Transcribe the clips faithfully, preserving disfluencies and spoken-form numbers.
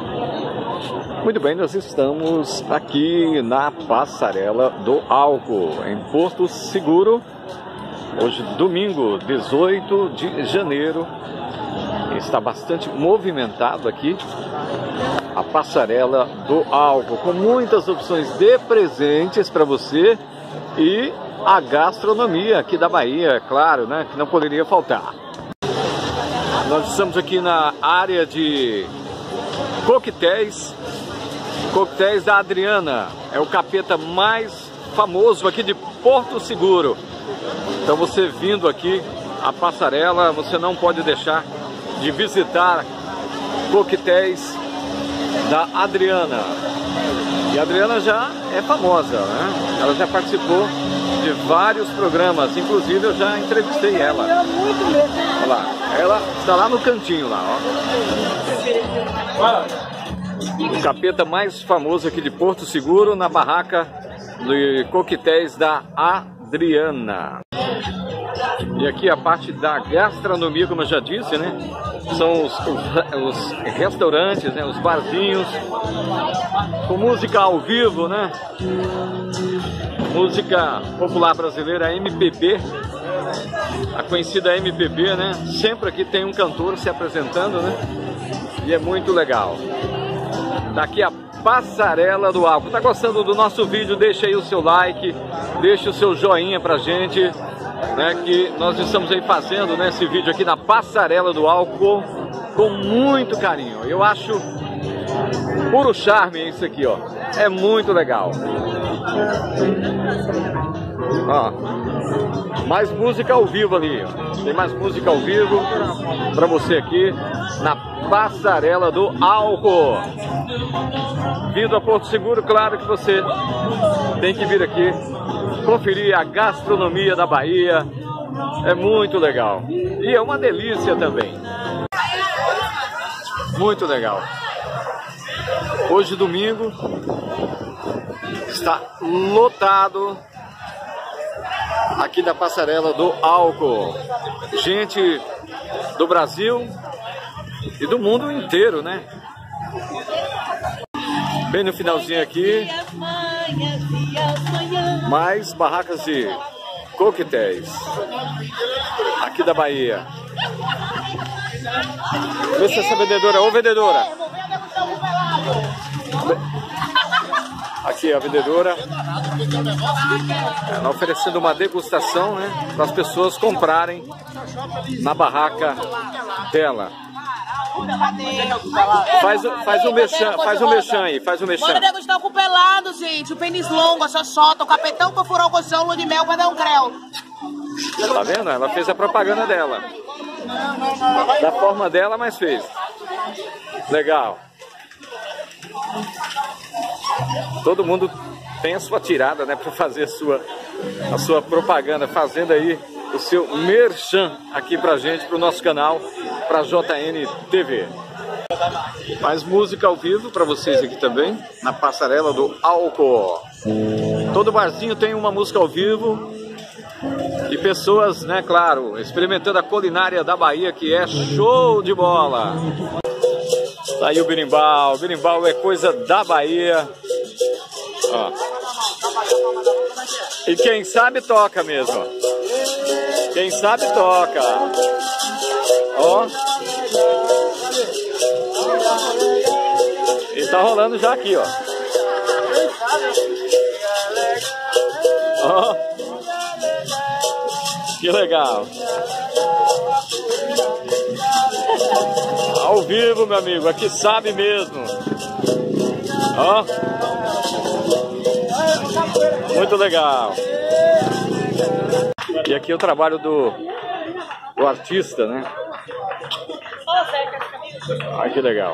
Muito bem, nós estamos aqui na Passarela do Álcool, em Porto Seguro. Hoje, domingo, dezoito de janeiro. Está bastante movimentado aqui a Passarela do Álcool, com muitas opções de presentes para você e a gastronomia aqui da Bahia, é claro, né, que não poderia faltar. Nós estamos aqui na área de coquetéis, coquetéis da Adriana, é o capeta mais famoso aqui de Porto Seguro. Então você vindo aqui à Passarela, você não pode deixar de visitar coquetéis da Adriana. E a Adriana já é famosa, né? Ela já participou de vários programas, inclusive eu já entrevistei ela. Olha lá, ela está lá no cantinho lá, ó. O capeta mais famoso aqui de Porto Seguro, na barraca de coquetéis da Adriana. E aqui a parte da gastronomia, como eu já disse, né? São os, os, os restaurantes, né? Os barzinhos, com música ao vivo, né? Música popular brasileira, M P B, a conhecida M P B, né? Sempre aqui tem um cantor se apresentando, né? E é muito legal. Daqui a Passarela do Álcool. Tá gostando do nosso vídeo? Deixa aí o seu like, deixa o seu joinha pra gente, né, que nós estamos aí fazendo, né, esse vídeo aqui na Passarela do Álcool com muito carinho. Eu acho puro charme isso aqui, ó. É muito legal. Ó, mais música ao vivo ali, ó. Tem mais música ao vivo para você aqui na Passarela do Álcool. Vindo a Porto Seguro, claro que você tem que vir aqui conferir a gastronomia da Bahia. É muito legal. E é uma delícia também. Muito legal. Hoje, domingo, está lotado aqui da Passarela do Álcool. Gente do Brasil e do mundo inteiro, né? Bem no finalzinho aqui, mais barracas de coquetéis aqui da Bahia. Vê se essa vendedora, ô vendedora. Aqui a vendedora, ela oferecendo uma degustação, né, para as pessoas comprarem na barraca dela. Faz, faz um mexão, faz um mexão aí, faz um mexão. Bora degustar o cu pelado, gente, o pênis longo, a xoxota, o capetão pra furar o colchão, lua de mel pra dar um creu. Tá vendo? Ela fez a propaganda dela. Da forma dela, mas fez. Legal. Todo mundo tem a sua tirada, né, para fazer a sua, a sua propaganda, fazendo aí o seu merchan aqui pra gente, pro nosso canal, pra J N T V. Mais música ao vivo para vocês aqui também, na Passarela do Álcool. Todo barzinho tem uma música ao vivo e pessoas, né, claro, experimentando a culinária da Bahia, que é show de bola. Tá aí o berimbau, o berimbau é coisa da Bahia. Ó. E quem sabe toca mesmo, ó. Quem sabe toca. Ó. E tá rolando já aqui, ó. Ó. Que legal. Ao vivo, meu amigo. Aqui sabe mesmo. Ó. Muito legal. E aqui é o trabalho do, do artista, né? Olha que legal.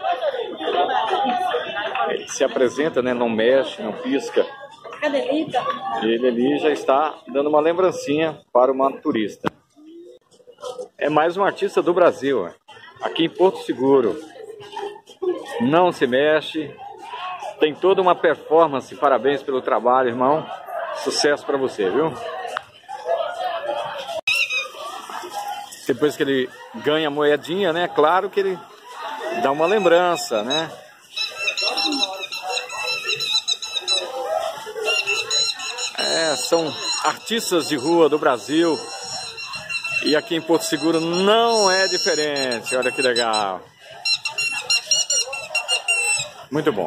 Ele se apresenta, né? Não mexe, não pisca. E ele ali já está dando uma lembrancinha para uma turista. É mais um artista do Brasil, aqui em Porto Seguro. Não se mexe. Tem toda uma performance. Parabéns pelo trabalho, irmão. Sucesso para você, viu? Depois que ele ganha a moedinha, né? Claro que ele dá uma lembrança, né? É, são artistas de rua do Brasil. E aqui em Porto Seguro não é diferente. Olha que legal. Muito bom.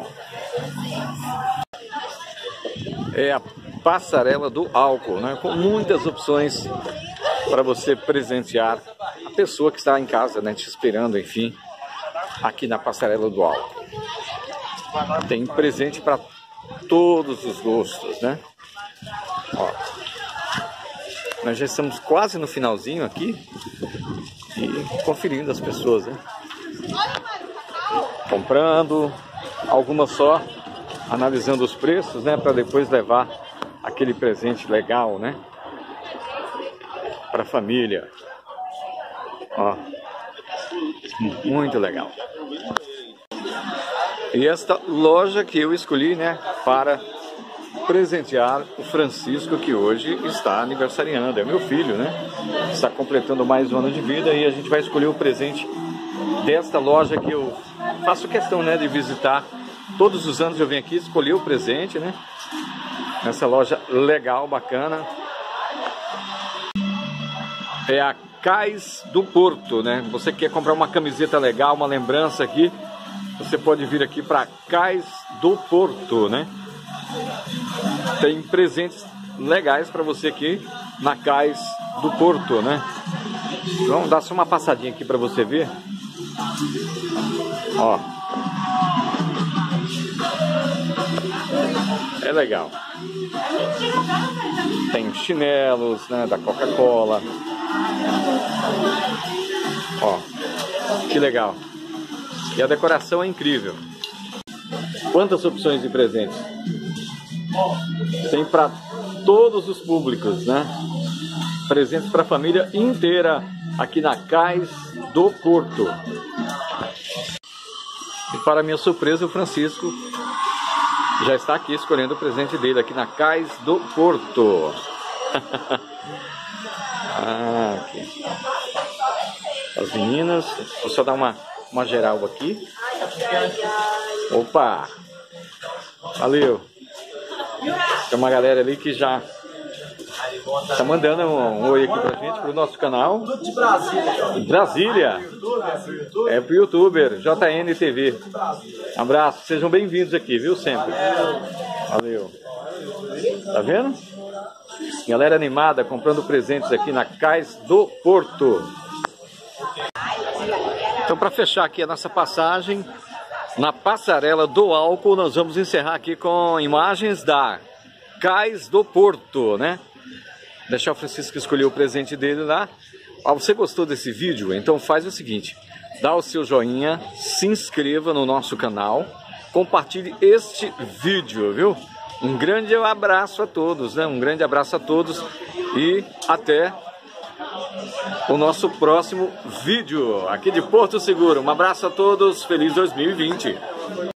É a Passarela do Álcool, né? Com muitas opções para você presentear a pessoa que está em casa, né? Te esperando, enfim, aqui na Passarela do Álcool. Tem presente para todos os gostos, né? Ó, nós já estamos quase no finalzinho aqui e conferindo as pessoas, né? Comprando, algumas só analisando os preços, né? Para depois levar aquele presente legal, né? Para a família. Ó, muito legal. E esta loja que eu escolhi, né? Para presentear o Francisco, que hoje está aniversariando. É meu filho, né? Está completando mais um ano de vida e a gente vai escolher o presente desta loja que eu faço questão, né, de visitar. Todos os anos eu venho aqui escolher o presente, né? Nessa loja legal, bacana. É a Cais do Porto, né? Você quer comprar uma camiseta legal, uma lembrança aqui, você pode vir aqui para Cais do Porto, né? Tem presentes legais para você aqui na Cais do Porto, né? Vamos dar só uma passadinha aqui para você ver. Ó. É legal. Tem chinelos, né, da Coca-Cola. Ó, que legal. E a decoração é incrível. Quantas opções de presentes? Tem para todos os públicos, né? Presentes para a família inteira aqui na Cais do Porto. E para minha surpresa, o Francisco já está aqui escolhendo o presente dele aqui na Cais do Porto. Ah, aqui. As meninas, vou só dar uma, uma geral aqui. Opa! Valeu! Tem uma galera ali que já tá mandando um, um oi aqui pra gente, pro nosso canal. Tudo de Brasília. Brasília. É pro youtuber, J N T V. Abraço, sejam bem-vindos aqui, viu? Sempre. Valeu. Tá vendo? Galera animada, comprando presentes aqui na Cais do Porto. Então, para fechar aqui a nossa passagem na Passarela do Álcool, nós vamos encerrar aqui com imagens da Cais do Porto, né? Deixar o Francisco escolher o presente dele lá. Ah, você gostou desse vídeo? Então faz o seguinte, dá o seu joinha, se inscreva no nosso canal, compartilhe este vídeo, viu? Um grande abraço a todos, né? Um grande abraço a todos e até o nosso próximo vídeo aqui de Porto Seguro. Um abraço a todos, feliz dois mil e vinte.